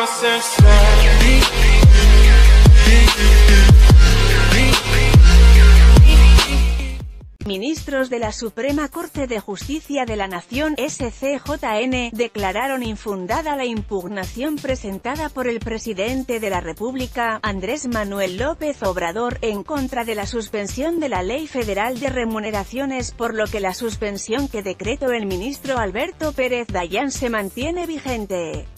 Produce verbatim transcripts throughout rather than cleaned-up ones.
Ministros de la Suprema Corte de Justicia de la Nación S C J N declararon infundada la impugnación presentada por el presidente de la República, Andrés Manuel López Obrador, en contra de la suspensión de la Ley Federal de Remuneraciones, por lo que la suspensión que decretó el ministro Alberto Pérez Dayán se mantiene vigente.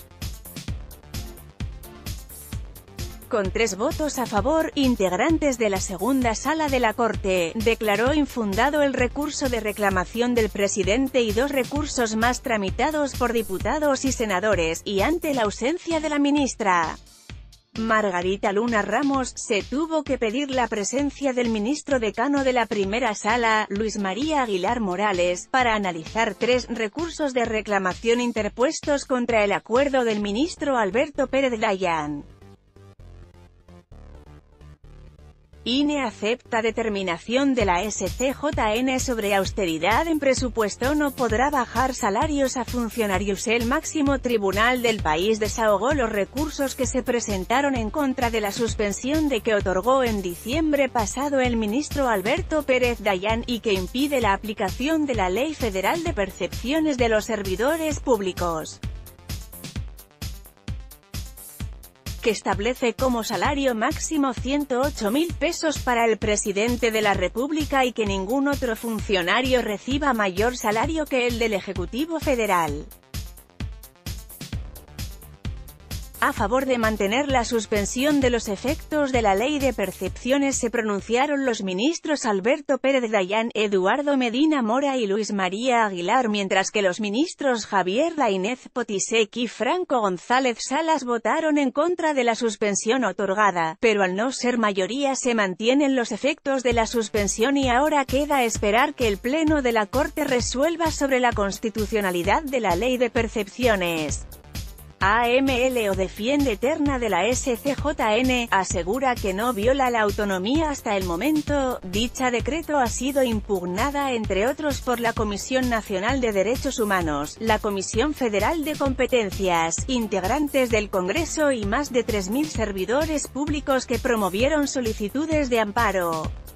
Con tres votos a favor, integrantes de la segunda sala de la Corte, declaró infundado el recurso de reclamación del presidente y dos recursos más tramitados por diputados y senadores, y ante la ausencia de la ministra Margarita Luna Ramos, se tuvo que pedir la presencia del ministro decano de la primera sala, Luis María Aguilar Morales, para analizar tres recursos de reclamación interpuestos contra el acuerdo del ministro Alberto Pérez Dayán. I N E acepta determinación de la S C J N sobre austeridad en presupuesto. No podrá bajar salarios a funcionarios. El máximo tribunal del país desahogó los recursos que se presentaron en contra de la suspensión de que otorgó en diciembre pasado el ministro Alberto Pérez Dayán, y que impide la aplicación de la Ley Federal de Percepciones de los Servidores Públicos, que establece como salario máximo ciento ocho mil pesos para el presidente de la República y que ningún otro funcionario reciba mayor salario que el del Ejecutivo Federal. A favor de mantener la suspensión de los efectos de la Ley de Percepciones se pronunciaron los ministros Alberto Pérez Dayán, Eduardo Medina Mora y Luis María Aguilar, mientras que los ministros Javier Lainez Potisek y Franco González Salas votaron en contra de la suspensión otorgada, pero al no ser mayoría se mantienen los efectos de la suspensión y ahora queda esperar que el Pleno de la Corte resuelva sobre la constitucionalidad de la Ley de Percepciones. A M L O defiende terna de la S C J N, asegura que no viola la autonomía hasta el momento. Dicha decreto ha sido impugnada entre otros por la Comisión Nacional de Derechos Humanos, la Comisión Federal de Competencias, integrantes del Congreso y más de tres mil servidores públicos que promovieron solicitudes de amparo.